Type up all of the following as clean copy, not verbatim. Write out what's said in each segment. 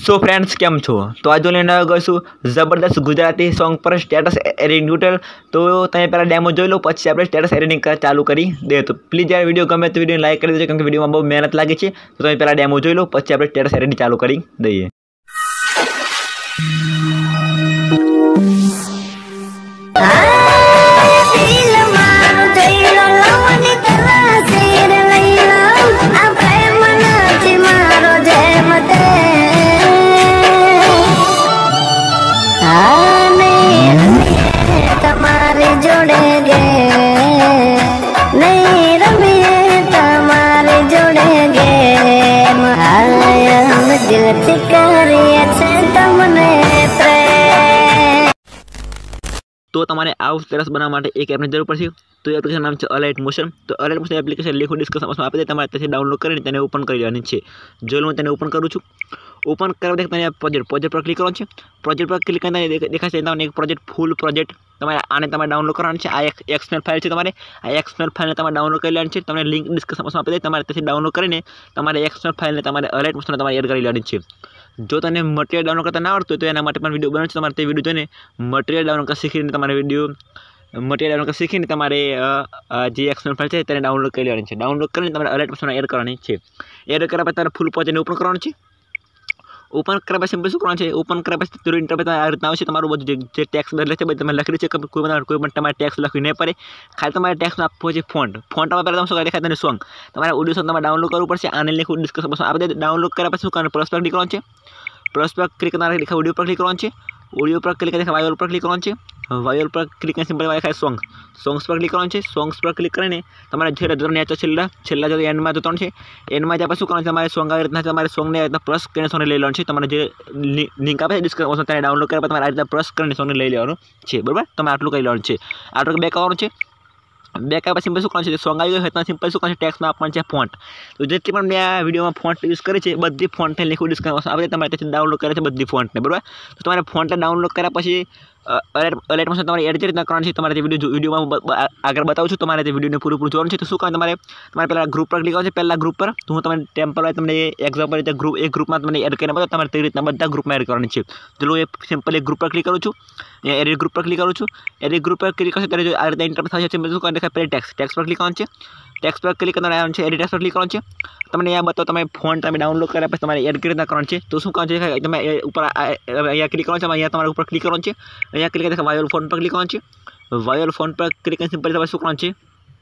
So friends came छो तो आज लઈને આવ્યો છું જબરદસ્ત ગુજરાતી સોંગ પર સ્ટેટસ એડિટિંગ ટ્યુટોરિયલ तो તમે પહેલા ડેમો જોઈ લો પછી આપણે સ્ટેટસ એડિટિંગ ચાલુ કરી દે તો પ્લીઝ યાર વિડિયો ગમે તો વિડિયો લાઈક કરી દેજો કારણ કે વિડિયોમાં બહુ મહેનત લાગી છે તો તમે પહેલા ડેમો જોઈ લો પછી આપણે સ્ટેટસ એડિટિંગ ચાલુ કરી દઈએ। तो तमारे आउट स्टेटस बनावा माटे एक एपनी जरूर पड़शे तो एप्लिकेशन नाम है अलाइट मोशन। तो Alight Motion application link description में आपी दे तमारे त्याथी डाउनलॉड करीने तेने ओपन करी लेवानी छे। जो हूँ तेने ओपन करूँ छूँ ओपन करवा देख तने प्रोजेक्ट पर क्लिक करवानुं छे। प्रोजेक्ट पर क्लिक करने देखाशे तमने एक प्रोजेक्ट फूल प्रोजेक्ट तमारे आने तमारे डाउनलॉड करवानुं छे। आ एक एक्सएमएल फाइल छे तमारे आ एक्सएमएल फाइल ने तमारे डाउनलॉड करी लेवानी छे। तमने लिंक डिस्क्रिप्शन में आपी दे तमारे त्याथी डाउनलॉड करीने तमारे एक्सएमएल फाइल ने तमारे अलाइट मोशन तमारे एड करी लेवानी छे। जो तने मटीरियल डाउनलॉड करता ना आवड़तुं तो एना माटे पण विडियो बनाव्यो छे तमारे ते विडियो जोईने मटीरियल डाउनलॉड कर शीखीने तमारे विडियो मटीरियल डाउनलॉड कर शीखीने तमारे जे एक्सएमएल फाइल छे तेने डाउनलॉड करी लेवानी छे। डाउनलॉड करीने तमारे अलाइट मोशन एड करवानी छे। एड कर्या पछी तमारे फूल प्रोजेक्ट ने ओपन करवानुं छे। ओपन कर्या पछी सिंपल शुं करवानुं छे ओपन कर्या पछी तेरो इंटरफेस आ रीतना आवशे। तमारुं बधुं जे टेक्स्ट बदले छे बधुं तमारे लखी छे कोई पण तमारे टेक्स्ट लखवी नहीं पड़े खाली तमारे टेक्स्ट आपवो छे फॉन्ट में पहला शुं देखाय तने सॉन्ग तमारे ऑडियो सॉन्ग तमारे डाउनलॉड करवुं पड़शे। आने लिंक डिस्क्रिप्शन में आपी दे डाउनलॉड कर्या पछी शुं करवानुं प्लस पर क्लिक करवानुं छे। प्लस पर क्लिक करना देखा ऑडियो पर क्लिक करवानुं छे। ऑडियो पर क्लिक देखा वायोल पर क्लिक करवानुं छे। वायोल पर क्लिक करने सिंपल देखा सॉन्ग्स पर क्लिक करवानुं छे। सॉन्ग्स पर क्लिक करीने तमारे जे रजर नेचर छेल्ला जो एंड में जो 3 छे एंड में आपणे शुं करवानुं तमारे सॉन्ग आ रीतना तमारे सॉन्ग ने प्लस करीने सॉन्ग लई लेवानुं छे। तमारे जे लिंक आपे डिस्क्रिप्शन में डाउनलॉड कर्या तमारे आ रीतना प्लस करीने सॉन्ग लई लेवानुं छे। बराबर तमारे आटલું કરી લેવાનું છે। આટલું બેક આવવાનું છે। बैक आप सिंपल शू करवानुं छे सॉन्ग आई गयो सिंपल शू करवानुं टेक्स्ट में आपवानुं छे फॉन्ट। तो जेटली पण मैं आ विडियो में फॉन्ट यूज करी छे बधी फॉन्ट ने लिखो डिस्क्रिप्शन आपणे तमारे त्याथी डाउनलॉड करे छे बधी फॉन्ट ने। बराबर तो तमारे फॉन्ट ने डाउनलॉड कर्या पछी अलाइट मोशन तमारे एड जे रीतना करवानुं छे तमारे विडियो में आगळ बतावुं छुं। तमारे ते विडियो ने पूरेपूरुं जोवानुं छे। तो शुं करवानुं तमारे पहला ग्रुप पर क्लिक करवानुं छे। पहला ग्रुप पर तो हूँ तमने टेम्पल तमने एक्जाम्पल रीते ग्रुप एक ग्रुप में तमने एड करीने बतावुं तमारे ते रीतना बधा ग्रुप में एड करवानुं छे। चलो एक सिंपल एक ग्रुप पर क्लिक करूँ छूँ एडिट ग्रुप पर क्लिक करूँ छूँ। एडिट ग्रुप पर क्लिक करशे त्यारे आ रीते इंटरफेस आवशे। सिंपल शुं करवानुं देखाय पहले टेक्स्ट पर क्लिक करवानुं छे। टेक्स्ट पर क्लिक करना आवવાનું છે एडिट टेक्स्ट पर क्लिक करवानुं છે। तमने अहींया बतावो तमे फॉन्ट तमे डाउनलॉड कर्या पछी तमारे एड करी रीतना करवानुं छे। तो शुं करवानुं છે तमे ऊपर अहींया क्लिक करवानुं છે अहींया तमारे ऊपर क्लिक करवानुं છે। अहींया क्लिक करके वायोल फॉन्ट पर क्लिक करवानुं છે। वायोल फॉन्ट पर क्लिक करके सिंपल तमारे शुं करवानुं છે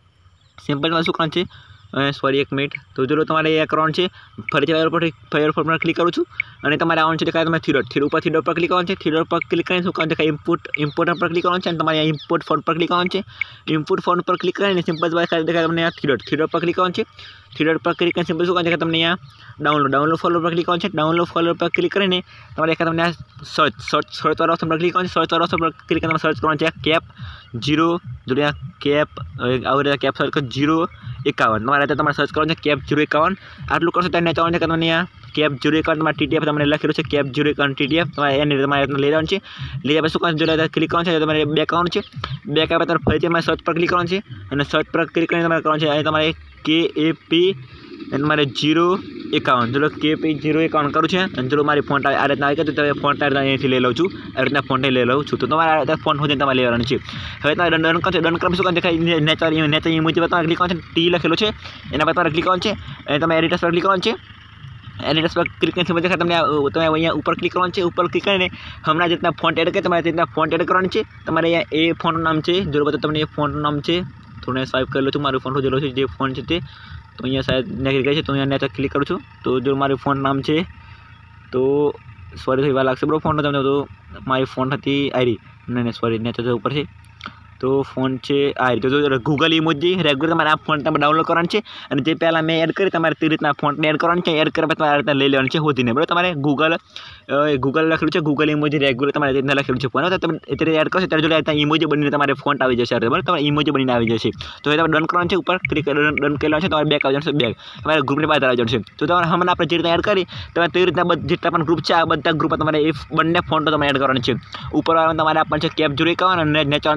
सिंपल तमारे शुं करवानुं છે सॉरी एक मिनिट तो जो तमारे ए करवानुं છે फरीथी वायोल फॉन्ट पर क्लिक करूँ छूँ અને તમારે આવવાનું છે દેખાય તમે થીડર પર ક્લિક કરવાનું છે। થીડર પર ક્લિક કરીને શું કરવાનું દેખાય ઇમ્પોર્ટ પર ક્લિક કરવાનું છે અને તમારે ઇમ્પોર્ટ ફોન્ટ પર ક્લિક કરવાનું છે। ઇમ્પોર્ટ ફોન્ટ પર ક્લિક કરીને સિમ્પલ દેખાય તમને આ થીડર પર ક્લિક કરવાનું છે। થીડર પર ક્લિક કરીને સિમ્પલ શું કરવાનું દેખાય તમને અહીંયા डाउनलॉड फॉलोअर पर क्लिक करवानुं छे। डाउनलॉड फॉलोअर पर क्लिक करीने तमारे देखाय तमने सर्च वाला ऑप्शन पर क्लिक करवानुं छे। सर्च वाला ऑप्शन पर क्लिक करके सर्च करवानुं छे कैप 0 जो कैप आ रीते कैप सर्च 051 तमारे तमारे सर्च करवानुं छे कैप 051 आटલું करशो त्यारे नीचे आवવાનું છે તમને અહીંયા कैप 051 तमारे टीटीएफ तमने लखेલું છે कैप 051 टीटीएफ तमारे एनी तमारे लई लेवानुं छे। लई आपणे शुं करवानुं जोडे क्लिक करवानुं छे तमारे बेक आवવાનું છે। बेक આવે ત્યારે ફરીથી તમારે સર્ચ પર ક્લિક કરવાનું છે અને સર્ચ પર ક્લિક કરીને તમારે કરવાનું છે અહીં તમારે KAP તમારે 051 ચલો KP 051 કરું છે અને ચલો મારી ફોન્ટ આ રીતના આવી ગઈ તો તમે ફોન્ટ આ રીતના અહીંથી લઈ લઉં છું આ રીતના ફોન્ટ લઈ લઉં છું। તો તમારે આ રીતના ફોન્ટ હોજે તમારે લેવાનું છે। હવે તમારે ડન કરશો ડન કરવા શું દેખાય નેચર ઇમોજી પર તમારે ક્લિક કરવાનું છે ટી લખેલું છે એના પર તમારે ક્લિક કરવાનું છે અને તમે એડિટર્સ પર ક્લિક કરવાનું છે। एडिटर्स पर क्लिक करने देखा तमने तमे अहींया ऊपर क्लिक करवानुं छे। ऊपर क्लिक करीने हमणां जितना फॉन्ट एड करे तमारे जितना फॉन्ट एड करवानुं छे। तमारे अहींया ए फॉन्टनुं नाम छे जो बतावुं तमने ए फॉन्टनुं नाम छे थोड़ा स्वाइप करेलो छुं मारुं फॉन्ट जोलो छे जे फॉन्ट छे ते तो अहींया शायद नेक्स्ट गई छे तो अहींया नेक्स्ट क्लिक करूँ छूँ तो जो मारुं फॉन्ट नाम छे तो सॉरी थोड़ी वार लागशे बराबर फॉन्ट तमने तो मारी फॉन्ट हती आई नहीं सॉरी नेक्स्ट ऊपर छे तो फोन है आ रीते जो गूगल इमोजी रेग्युलर तमारे आ फोन तमारे डाउनलॉड करवानुं छे अने जे पहला मैं एड करी तमारे ते रीतना फोन ने एड करवानुं छे। एड कर्या पछी तमारे आ रीतना लई लेवानुं छे होधीने बराबर तमारे गूगल लखेलुं छे गूगल इमोजी रेग्युलर तमारे रीतना लखेलुं छे फोन तो तमे एते एड करशो त्यारे जो आ रीतना इमोजी बनीने तमारे फोन आवी जशे बराबर तमारे इमोजी बनीने आवी जशे। तो ए तमारे डन करवानुं छे ऊपर क्लिक डन करेલું છે तमारे बेक आवी जशे बेक तमारे ग्रुपनी बहार આવી જશે। तो तमारे हमने आपणे जे रीतना एड करी तमारे ते रीतना जेटला पण ग्रुप छे आ बधा ग्रुप तमारे ए बंने फोन तमारे एड करवाना छे। ऊपर तमारे आपवानुं छे कैप 051 અને नीचे तमारे आपवानुं छे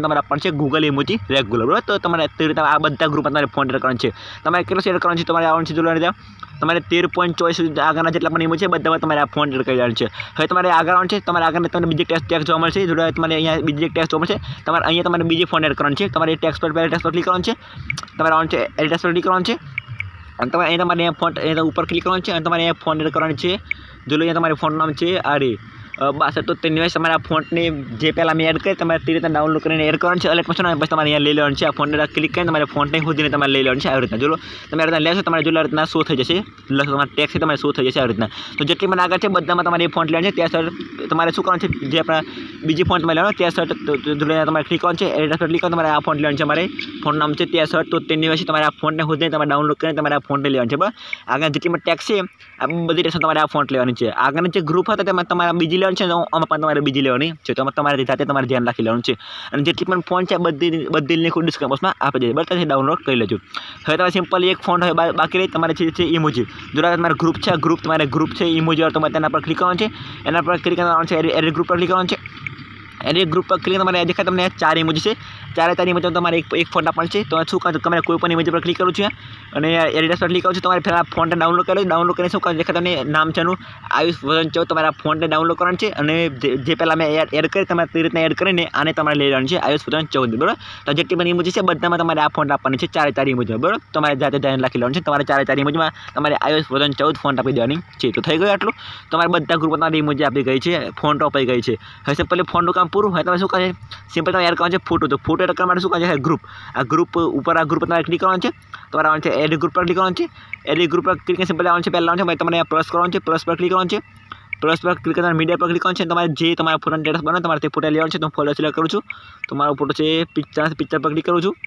છે ગૂગલ ઇમોજી રેગ્યુલર, બરાબર। તો તમારે તે રીતે આ બધા ગ્રુપમાં તમારે ફોન એડ કરવાનો છે। તમારે કેટલો શેર કરવાનો છે તમારે આવવાનું છે જોડવા રીતે તમારે 13.24 સુધી આગળના જેટલા પણ ઇમોજી છે બધામાં તમારે આ ફોન એડ કરી દેવાનું છે। હવે તમારે આગળ આવવાનું છે, તમારે આગળ તમને બીજી ટેક્સ્ટ જોવા મળશે, જોડે તમારે અહીંયા બીજી ટેક્સ્ટ જોવા મળશે, તમારે અહીંયા તમારે બીજી ફોન એડ કરવાનું છે। તમારે ટેક્સ્ટ પર પહેલા ટેક્સ્ટ પર ક્લિક કરવાનું છે, તમારે આવવાનું છે એડિટ ટેક્સ્ટ પર ક્લિક કરવાનું છે અને તમારે અહીંયા તમારે ફોન્ટ અહીંયા ઉપર ક્લિક કરવાનું છે અને તમારે અહીંયા ફોન એડ કરવાની છે। જો અહીંયા તમારે ફોનનું નામ છે આરે બસ। તો તેની વાઇસ તમારે આ ફોન્ટને જે પહેલાં મેં એડ કરી તમારે તે રીતે ડાઉનલોડ કરીને એડ કરવાનું છે અલર્ટ મોશન, બસ તમારે અહીંયા લઈ લેવાનું છે। આ ફોનને ક્લિક કરીને તમારે ફોન્ટને ખોદીને તમારે લઈ લેવાનું છે આવી રીતના। જો તમે આ રીતના લેશો તમારે જો આ રીતના શો થઈ જશે, તમારે ટેક્સ છે તમારે શો થઈ જશે આવી રીતના। તો જેટલી મને આગળ છે બધામાં તમારે એ ફોન્ટ લેવાનું છે। ત્યાં સર તમારે શું કરવાનું છે, જે આપણા બીજી ફોન્ટ તમારે લેવાનું ત્યાં સર તમારે ક્લિક કરવાનું છે, એડિટ પર ક્લિક કરીને તમારે આ ફોન્ટ લેવાનું છે, અમારે ફોન નામ છે ત્યાં સર। તો તેની વાઇસ તમારે આ ફોન્ટને ખોદીને તમારે ડાઉનલોડ કરીને તમારે આ ફોન્ટને લેવાનું છે, બરાબર। આગળ જેટલી પણ ટેક્સ છે આ બધી ટેક્સ તમારે આ ફોન્ટ લેવાની છે। આગળની જે ગ્રુપ હતા તેમાં તમારે બીજી લેવાની છે, આમાં પણ તમારે બીજી લેવાની છે, તો તમારે સાથે તમારે ધ્યાન રાખી લેવાનું છે। અને જેટલી પણ ફોન છે બધી લિંક ડિસ્ક્રિપ્શન બોક્સમાં આપી દે, બરાબર, ડાઉનલોડ કરી લેજો। હવે તમારે સિમ્પલ એક ફોન હવે બાકી રહી તમારે છે ઇમોજી, જો તમારે ગ્રુપ છે ગ્રુપ તમારે ગ્રુપ છે ઇમોજી તમારે તેના પર ક્લિક કરવાનું છે, એના પર ક્લિક કરવાનું છે, એડિટ ગ્રુપ પર ક્લિક કરવાનું છે, એડિટ ગ્રુપ પર ક્લિક તમારે દેખાય તમને 4 ઇમોજી છે, ચારે ઇમોજી તમારે એક ફોન આપવાનું છે। તો શું કરજો તમારે કોઈ પણ ઇમોજી પર ક્લિક કરવું છે અને એડિટ પર ક્લિક કરવું છે, તમારે પહેલાં ફોનને ડાઉનલોડ કરી લો। ડાઉનલોડ કરીને શું કરજો દેખાય તમને નામ છે એનું આયુષ વર્ઝન 14, તમારે આ ફોનને ડાઉનલોડ કરવાનું છે અને જે પહેલાં મેં એડ કરી તમારે તે રીતના એડ કરીને આને તમારે લઈ લેવાનું છે આયુષ વર્ઝન 14, બરાબર। તો જેટલી પણ ઇમોજી છે બધામાં તમારે આ ફોન આપવાની છે, ચારે ઇમોજી, બરાબર। તમારે જાતે ધ્યાન રાખી લેવાનું છે, તમારે ચારે ઇમોજીમાં તમારે આયુષ વર્ઝન 14 ફોન આપી દેવાની છે। તો થઈ ગયું આટલું, તમારે બધા ગ્રુપમાં તમારી ઇમોજી આપી ગઈ છે, ફોન અપાઈ ગઈ છે। હવે સિમ્પલી ફોનનું કામ પૂરું। હવે તમે શું કરે સિમ્પલ તમારે એડ કરવાનું છે ફોટો, તો ફોટો એડ કરવા માટે શું કરે ગ્રુપ, આ ગ્રુપ ઉપર આ ગ્રુપ તમારે ક્લિક કરવાનું છે, તમારે આવવાનું છે એડિટ ગ્રુપ પર ક્લિક કરવાનું છે, એડિટ ગ્રુપ પર ક્લિક કરીને સિમ્પલ આવવાનું છે પહેલાં આવવાનું છે તમારે પ્લસ કરવાનું છે, પ્લસ પર ક્લિક કરવાનું છે, પ્લસ પર ક્લિક કરીને મીડિયા પર ક્લિક કરવાનું છે, તમારે જે તમારા ફોટોનો સ્ટેટસ બનાવો તમારે તે ફોટો લેવાનું છે। તો હું ફોટો સિલેક્ટ કરું છું, તો મારો ફોટો છે પિક્ચર પર ક્લિક કરું છું,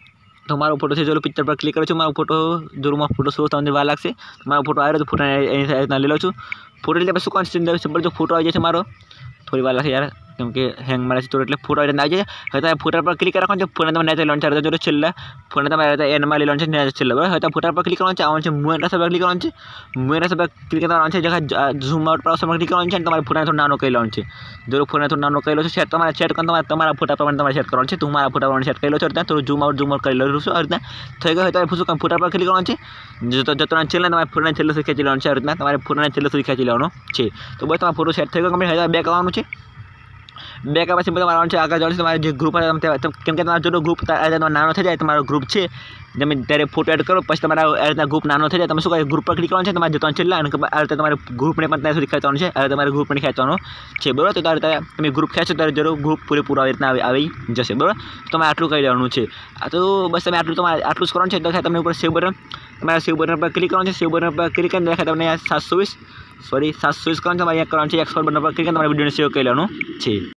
તો મારો ફોટો છે જો પિક્ચર પર ક્લિક કરું છું, મારો ફોટો જોરમાં ફોટો શો થવાની વાર લાગશે, મારો ફોટો આવ્યો તો ફોટો રીતના લઈ લઉં છું। ફોટો એટલે શું કરવાનું છે સિમ્પલ જો ફોટો આવી જશે મારો થોડી વાર લાગશે યાર કેમ કે હેંગ મારે છે તો એટલે ફોટો આવી જાય। હવે તમે ફોટા પર ક્લિક રાખવાનું છે, ફોટો તમે નેચર લોન્ચ જો છેલ્લા ફોટો તમારે એનમાં લઈ લેવાનું છે નેચર છેલ્લા, બરાબર। હવે ફોટા પર ક્લિક કરવાનું છે, આવવાનું છે મૂવ એન્ડ પર ક્લિક કરવાનું છે, મૂવ એન્ડ પર ક્લિક કરવાનું છે, જગા ઝૂમ આઉટ પર ક્લિક કરવાનું છે અને તમારે ફોટાને થોડો નાનો કરી લેવાનું છે। જો ફોટાને થોડો નાનો કરી લો છો સેટ તમારે સેટ કરીને તમારા ફોટા પ્રમાણે તમારે સેટ કરવાનું છે। તો મારા ફોટા પ્રમાણે સેટ કરી લો છો, ત્યાં થોડું ઝૂમ આઉટ કરી લઉં છું, આ રીતના થઈ ગયું। હવે તમે ફોટા પર ક્લિક કરવાનું છે, જતો છેલ્લે તમારે ફોટાને છેલ્લે સુધી ખેંચી લેવાનું છે, આ રીતના તમારે ફોટાને છેલ્લે સુધી ખેંચી લેવાનો છે। તો બસ તમારો ફોટો સેટ થઈ ગયો કમ્પ્લીટ। હવે બેક આવવાનું છે, બેક આવ્યા પછી તમારે આવવાનું છે આગળ જવાનું છે, તમારે જે ગ્રુપ કેમ કે તમારો જો ગ્રુપ નાનો થઈ જાય તમારો ગ્રુપ છે તમે ત્યારે ફોટો એડ કરો પછી તમારા આ રીતના ગ્રુપ નાનો થઈ જાય તમે શું કહે ગ્રુપ પર ક્લિક કરવાનું છે, તમારે જતો છેલ્લા અને આ રીતે તમારે ગ્રુપને પણ ત્યાં સુધી ખેંચવાનું છે, આ રીતે તમારે ગ્રુપને ખેંચવાનો છે, બરાબર। તો આ રીતે તમે ગ્રુપ ખેંચો ત્યારે જરૂર ગ્રુપ પૂરેપૂરો આવી રીતના આવી જશે, બરાબર। તો તમારે આટલું કરી દેવાનું છે। તો બસ તમે તમારે આટલું જ કરવાનું છે। દેખાય તમને ઉપર સેવ બટન, તમારે સેવ બટન પર ક્લિક કરવાનું છે, સેવ બટન પર ક્લિક કરીને દેખાય તમને 720 કરવાનું છે, તમારે અહીંયા કરવાનું છે એક્સપોર્ટ બટન પર ક્લિક કરીને તમારે વિડીયોને સેવ કરી લેવાનું છે।